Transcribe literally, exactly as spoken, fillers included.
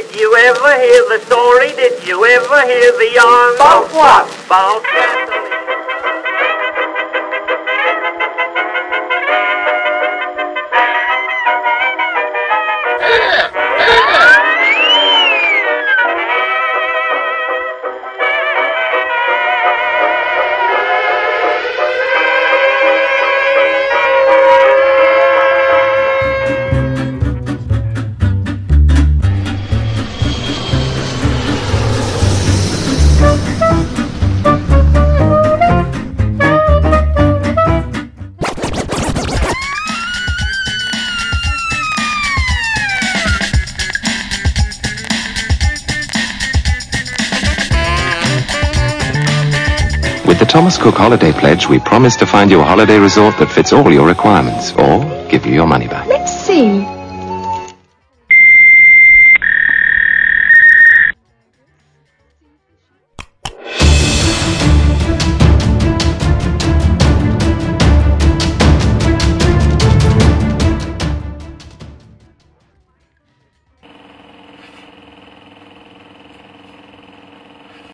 Did you ever hear the story? Did you ever hear the yarn? About what? About gasoline. With the Thomas Cook Holiday Pledge, we promise to find you a holiday resort that fits all your requirements, or give you your money back. Let's see.